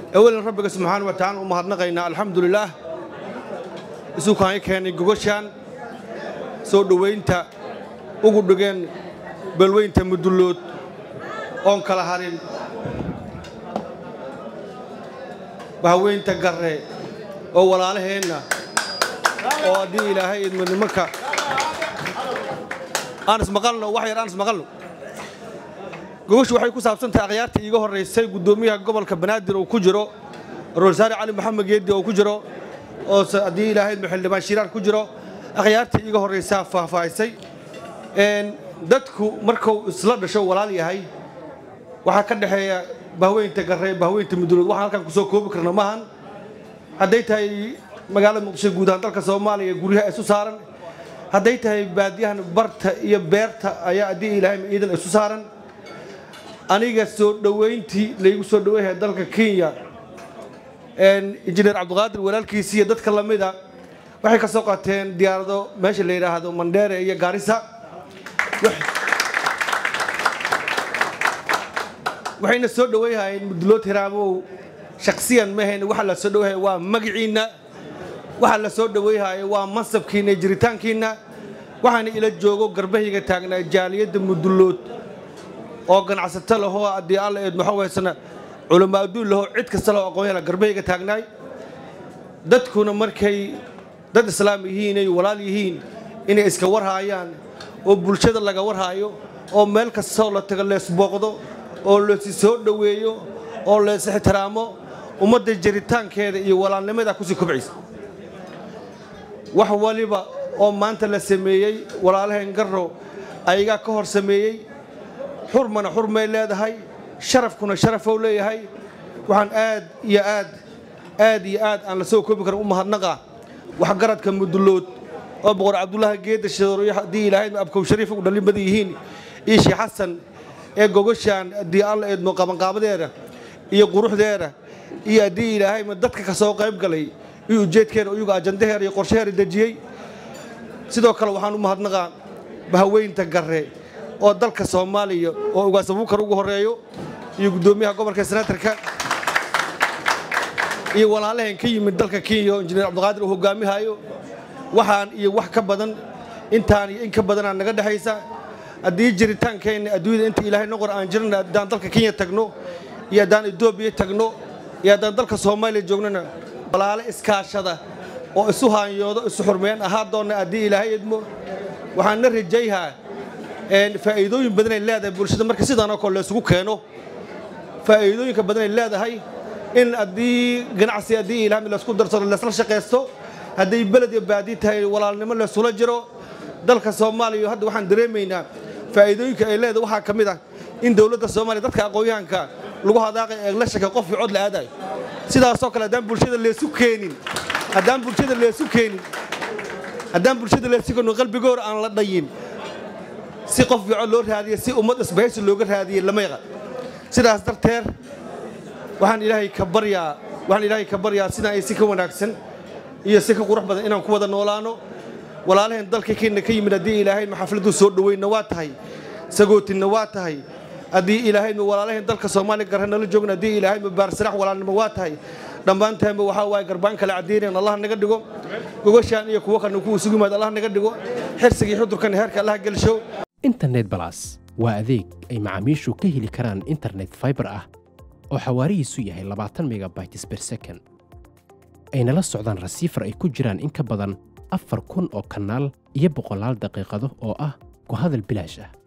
أولا ربك سبحانه وتعالى ومهرنقينا الحمد لله سوكان كان جوجشان سو دوينتا ugu dhigeen balweynta mudullood oon kala harin bahweynta garre oo walaalaheena oo adii ilaahay idmanimaka aan ismaqalno wax yar aan ismaqalno gogoshu waxay ku saabsan tahay aqyaartii iga horeysay gudoomiyaha gobolka Banaadir oo ku jiro Rosaari Ali Maxamed Geedi oo ku jiro oo adii ilaahay xildhibaan Shiraar ku jiro aqyaartii iga horeysa faahfaahisay dadku markuu isla dhasho walaal yahay waxa ka dhaxeeya bahweynta garre bahweynta mudullood waxa halkan ku soo koobi karna maahan haday tahay magaalada Muqdisho guud ahaan dalka Soomaaliya guriga isu saaran haday tahay baadiyahan barta iyo beerta ayaa adii ilaahay ciidan isu saaran aniga soo dhaweyntii leeyahay soo dhaweeyay dalka Kenya injineer Cabdiqaadir walaalkiisa dadka lamida waxay ka soo qaateen diyaarado meesha la yiraahdo Mandheere iyo Garissa waxayna soo dhaweeyay mudullood hiraamo shakhsiyan ma ahayn waxa la soo dhaweeyay waa magaciina waxa la soo dhaweeyay waa mansabkiina jiritaankiina waxaana ila joogo garbahiga taagnaa jaaliyada mudullood oo ganacsato leh oo adii alla eed maxaweysana culamaadu leh cid kasta loo aqoon yahay garbahiga taagnaay dadkuna markay dad islaamiyiin ay walaal yihiin inay iska warhaayaan oo bulshada laga warhaayo oo meel kasta la tago lees booqdo oo la soo dhaweeyo oo la ixtiraamo ummadda jiritaankeeda iyo walaalnimada ku sii kobcaysa wax waliba oo maanta la sameeyay walaalaheen garro ayaga ka hor sameeyay xurmana xurmay leedahay sharafkuna sharafo leeyahay waxaan aad aan la soo koobi karin u mahadnaqa wax garadka mudullood oo boqor Cabdullaahi Geedi Shadooriyo hadii ilaahay abkow shariif u dhalin badan yihiin iyo Sheekh Xasan ee gogoshaan hadii alla eed qabanqaabadeeda iyo quruxdeeda iyo hadii ilaahay dadka ka soo qayb galay iyo ujeedkeena iyaga ajandaheeda iyo qorshaheeda dajiyay sidoo kale waxaan u mahadnaqaa bahweynta garre oo dalka Soomaaliya oo uga sabuukar ugu horeeyo iyo gudoomiyaha gobolka Senatarka iyo walaalaheen ka yimid dalka Kenya injineer Cabdiqaadir oo hogaamiyayo waxaan iyo wax ka badan intaan iyo in ka badan naga dhaxaysa adii jiritaankeena adduunka inta ilaahay noqor aan jirna daan dalka Kenya tagno iyo daan Itoobiya tagno iyo daan dalka Soomaaliya joognana walaalo iskaashada oo isu haanyoodo isu xurmeen ahaa doona adii ilaahay idmo waxaan rajayaa faa'iidooyin badan ay leedahay bulshada marka sidaan oo kale la isugu keeno faa'iidooyinka badan ay leedahay in adii ganacsi adii ilaahay la isku darsado la isla shaqeysto hadday balad iyo baadi tahay walaalnimo la sula jiro dalka Soomaaliya hadda waxaan dareemaynaa faa'iidooyinka ay leedahay waxa kamid ah in dawladda Soomaaliya dadka aqoonyahanka lagu hadaaqay ee la shaqo qof cod la aaday sidaas oo kale hadaan bulshada la isu keenin hadaan bulshada la isu keenin qalbigooda aan la dhayin si qof cod loo raadiyo si ummad isbahaysi looga raadiyo lama yaqaan sidaas darteed waxaan ilaahay ka baryaa sida ay si ka wanaagsan iyo si ka qurux badan inaan ku wada noolaano walaalaheen dalka Kenya ka yimid hadii ilaahay maxafladu soo dhaweeyna waa tahay sagootina waa tahay hadii ilaahay walaalaheen dalka Soomaaliya garana la joogna hadii ilaahay baar sarax walaalnimo waa tahay dhamaanteema waxa waay garbaan kala cadeeyeen Allah naga dhigo gogoshaan iyo kuwa kan ku isugu yimaad Allah naga dhigo xirsiga xudurkan heerka Allah gelsho internet plus waa adeeg ay macaamiishu ka heli karaan internet fiber ah oo xawaarihiisu yahay 20 megabytes per second ayna la socdaan rasiifar ay ku jiraan in ka badan 4,000 oo kanaal iyo 100 daqiiqado oo ah ku hadal bilaash ah